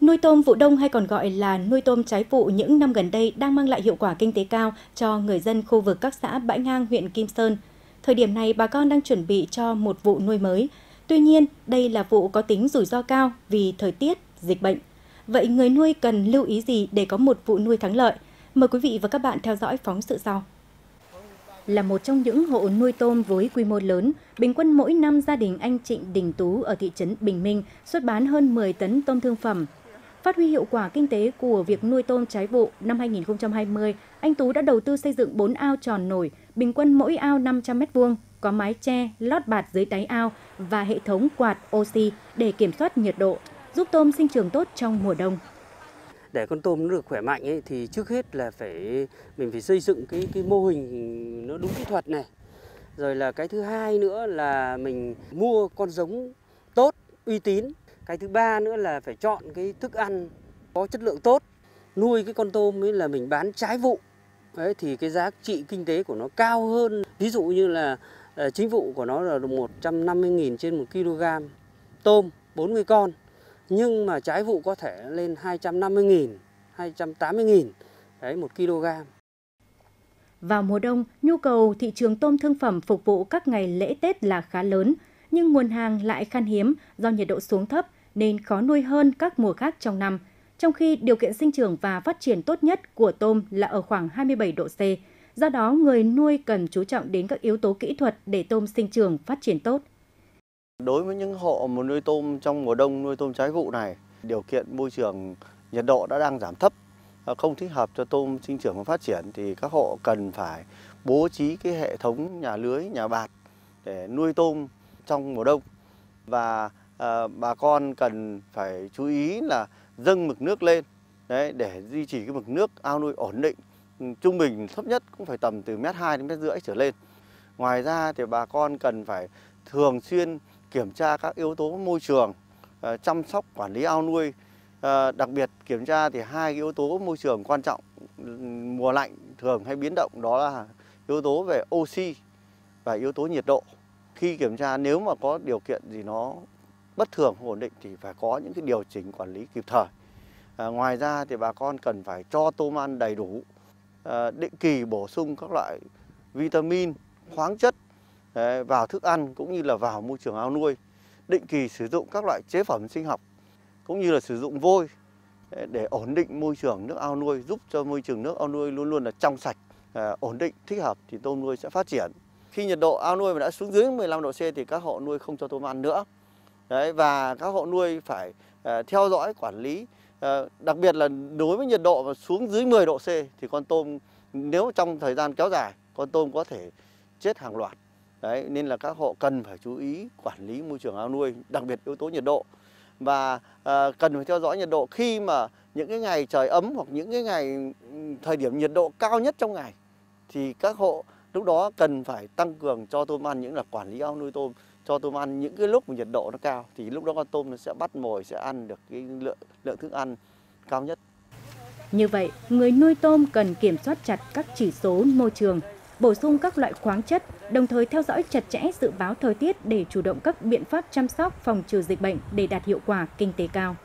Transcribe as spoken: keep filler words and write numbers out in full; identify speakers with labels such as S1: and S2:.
S1: Nuôi tôm vụ đông hay còn gọi là nuôi tôm trái vụ những năm gần đây đang mang lại hiệu quả kinh tế cao cho người dân khu vực các xã Bãi Ngang, huyện Kim Sơn. Thời điểm này, bà con đang chuẩn bị cho một vụ nuôi mới. Tuy nhiên, đây là vụ có tính rủi ro cao vì thời tiết, dịch bệnh. Vậy người nuôi cần lưu ý gì để có một vụ nuôi thắng lợi? Mời quý vị và các bạn theo dõi phóng sự sau. Là một trong những hộ nuôi tôm với quy mô lớn, bình quân mỗi năm gia đình anh Trịnh Đình Tú ở thị trấn Bình Minh xuất bán hơn mười tấn tôm thương phẩm. Phát huy hiệu quả kinh tế của việc nuôi tôm trái vụ, năm hai nghìn không trăm hai mươi, anh Tú đã đầu tư xây dựng bốn ao tròn nổi, bình quân mỗi ao năm trăm mét vuông, có mái che, lót bạt dưới đáy ao và hệ thống quạt oxy để kiểm soát nhiệt độ, giúp tôm sinh trưởng tốt trong mùa đông.
S2: Để con tôm nó được khỏe mạnh ấy, thì trước hết là phải mình phải xây dựng cái cái mô hình nó đúng kỹ thuật này. Rồi là cái thứ hai nữa là mình mua con giống tốt, uy tín. Cái thứ ba nữa là phải chọn cái thức ăn có chất lượng tốt. Nuôi cái con tôm ấy là mình bán trái vụ. Đấy, thì cái giá trị kinh tế của nó cao hơn. Ví dụ như là chính vụ của nó là một trăm năm mươi nghìn trên một kg tôm, bốn mươi con. Nhưng mà trái vụ có thể lên hai trăm năm mươi nghìn, hai trăm tám mươi nghìn đấy, một kg.
S1: Vào mùa đông, nhu cầu thị trường tôm thương phẩm phục vụ các ngày lễ Tết là khá lớn, nhưng nguồn hàng lại khan hiếm do nhiệt độ xuống thấp nên khó nuôi hơn các mùa khác trong năm. Trong khi điều kiện sinh trưởng và phát triển tốt nhất của tôm là ở khoảng hai mươi bảy độ C, do đó người nuôi cần chú trọng đến các yếu tố kỹ thuật để tôm sinh trưởng phát triển tốt.
S3: Đối với những hộ mà nuôi tôm trong mùa đông, nuôi tôm trái vụ này, điều kiện môi trường nhiệt độ đã đang giảm thấp, không thích hợp cho tôm sinh trưởng và phát triển thì các hộ cần phải bố trí cái hệ thống nhà lưới, nhà bạt để nuôi tôm trong mùa đông. Và à, bà con cần phải chú ý là dâng mực nước lên đấy, để duy trì cái mực nước ao nuôi ổn định, trung bình thấp nhất cũng phải tầm từ mét hai đến mét rưỡi trở lên. Ngoài ra thì bà con cần phải thường xuyên kiểm tra các yếu tố môi trường, uh, chăm sóc quản lý ao nuôi, uh, đặc biệt kiểm tra thì hai cái yếu tố môi trường quan trọng mùa lạnh thường hay biến động, đó là yếu tố về oxy và yếu tố nhiệt độ. Khi kiểm tra nếu mà có điều kiện gì nó bất thường không ổn định thì phải có những cái điều chỉnh quản lý kịp thời. Uh, ngoài ra thì bà con cần phải cho tôm ăn đầy đủ, uh, định kỳ bổ sung các loại vitamin, khoáng chất vào thức ăn cũng như là vào môi trường ao nuôi, định kỳ sử dụng các loại chế phẩm sinh học cũng như là sử dụng vôi để ổn định môi trường nước ao nuôi, giúp cho môi trường nước ao nuôi luôn luôn là trong sạch, ổn định, thích hợp thì tôm nuôi sẽ phát triển. Khi nhiệt độ ao nuôi mà đã xuống dưới mười lăm độ C thì các hộ nuôi không cho tôm ăn nữa. Đấy, và các hộ nuôi phải theo dõi quản lý, đặc biệt là đối với nhiệt độ mà xuống dưới mười độ C thì con tôm, nếu trong thời gian kéo dài, con tôm có thể chết hàng loạt. Đấy, nên là các hộ cần phải chú ý quản lý môi trường ao nuôi, đặc biệt yếu tố nhiệt độ. Và à, cần phải theo dõi nhiệt độ khi mà những cái ngày trời ấm hoặc những cái ngày thời điểm nhiệt độ cao nhất trong ngày thì các hộ lúc đó cần phải tăng cường cho tôm ăn, những là quản lý ao nuôi tôm, cho tôm ăn những cái lúc mà nhiệt độ nó cao thì lúc đó con tôm nó sẽ bắt mồi, sẽ ăn được cái lượng lượng thức ăn cao nhất.
S1: Như vậy, người nuôi tôm cần kiểm soát chặt các chỉ số môi trường, bổ sung các loại khoáng chất, đồng thời theo dõi chặt chẽ dự báo thời tiết để chủ động các biện pháp chăm sóc phòng trừ dịch bệnh để đạt hiệu quả kinh tế cao.